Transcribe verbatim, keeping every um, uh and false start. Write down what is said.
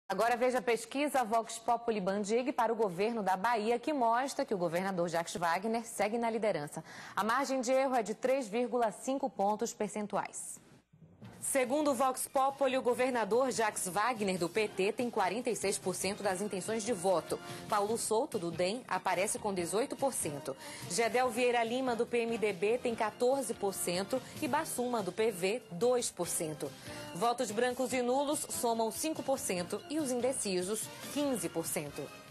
Agora veja a pesquisa Vox Populi Bandig para o governo da Bahia, que mostra que o governador Jacques Wagner segue na liderança. A margem de erro é de três vírgula cinco pontos percentuais. Segundo o Vox Populi, o governador Jacques Wagner, do P T, tem quarenta e seis por cento das intenções de voto. Paulo Souto, do D E M, aparece com dezoito por cento. Gedel Vieira Lima, do P M D B, tem quatorze por cento e Bassuma, do P V, dois por cento. Votos brancos e nulos somam cinco por cento e os indecisos, quinze por cento.